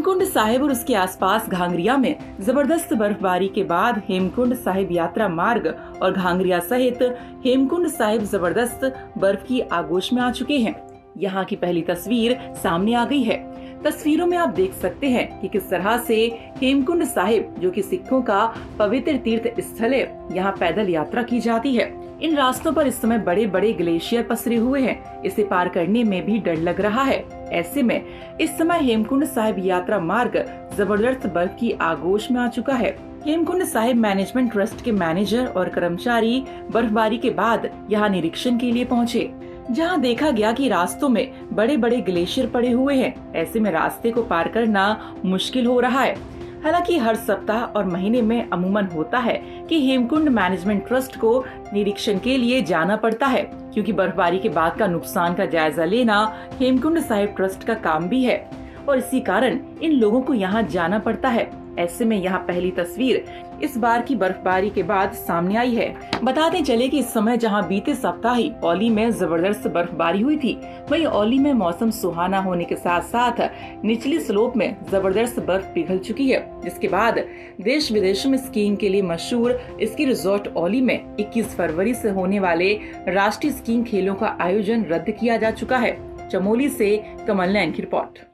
हेमकुंड साहिब और उसके आसपास घांगरिया में जबरदस्त बर्फबारी के बाद हेमकुंड साहिब यात्रा मार्ग और घांगरिया सहित हेमकुंड साहिब जबरदस्त बर्फ की आगोश में आ चुके हैं। यहाँ की पहली तस्वीर सामने आ गई है। तस्वीरों में आप देख सकते हैं कि किस तरह से हेमकुंड साहिब, जो कि सिखों का पवित्र तीर्थ स्थल है, यहाँ पैदल यात्रा की जाती है। इन रास्तों पर इस समय बड़े बड़े ग्लेशियर पसरे हुए हैं। इसे पार करने में भी डर लग रहा है। ऐसे में इस समय हेमकुंड साहिब यात्रा मार्ग जबरदस्त बर्फ की आगोश में आ चुका है। हेमकुंड साहिब मैनेजमेंट ट्रस्ट के मैनेजर और कर्मचारी बर्फबारी के बाद यहाँ निरीक्षण के लिए पहुँचे, जहाँ देखा गया कि रास्तों में बड़े बड़े ग्लेशियर पड़े हुए हैं। ऐसे में रास्ते को पार करना मुश्किल हो रहा है। हालांकि हर सप्ताह और महीने में अमूमन होता है कि हेमकुंड मैनेजमेंट ट्रस्ट को निरीक्षण के लिए जाना पड़ता है, क्योंकि बर्फबारी के बाद का नुकसान का जायजा लेना हेमकुंड साहिब ट्रस्ट का काम भी है और इसी कारण इन लोगों को यहाँ जाना पड़ता है। ऐसे में यहाँ पहली तस्वीर इस बार की बर्फबारी के बाद सामने आई है। बताते चले कि इस समय जहाँ बीते सप्ताह ही औली में जबरदस्त बर्फबारी हुई थी, वहीं औली में मौसम सुहाना होने के साथ साथ निचली स्लोप में जबरदस्त बर्फ पिघल चुकी है, जिसके बाद देश विदेश में स्कीइंग के लिए मशहूर स्की रिजॉर्ट औली में 21 फरवरी से होने वाले राष्ट्रीय स्कीइंग खेलों का आयोजन रद्द किया जा चुका है। चमोली से कमल नैन की रिपोर्ट।